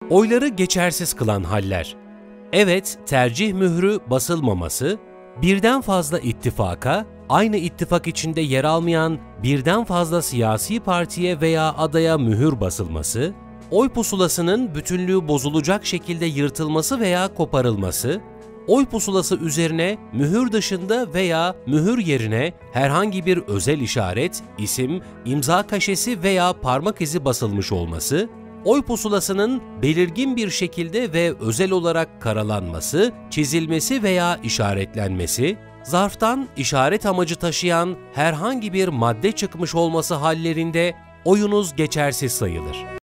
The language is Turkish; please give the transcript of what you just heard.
Oyları geçersiz kılan haller. Evet, tercih mührü basılmaması, birden fazla ittifaka, aynı ittifak içinde yer almayan birden fazla siyasi partiye veya adaya mühür basılması, oy pusulasının bütünlüğü bozulacak şekilde yırtılması veya koparılması, oy pusulası üzerine mühür dışında veya mühür yerine herhangi bir özel işaret, isim, imza kaşesi veya parmak izi basılmış olması, oy pusulasının belirgin bir şekilde ve özel olarak karalanması, çizilmesi veya işaretlenmesi, zarftan işaret amacı taşıyan herhangi bir madde çıkmış olması hallerinde oyunuz geçersiz sayılır.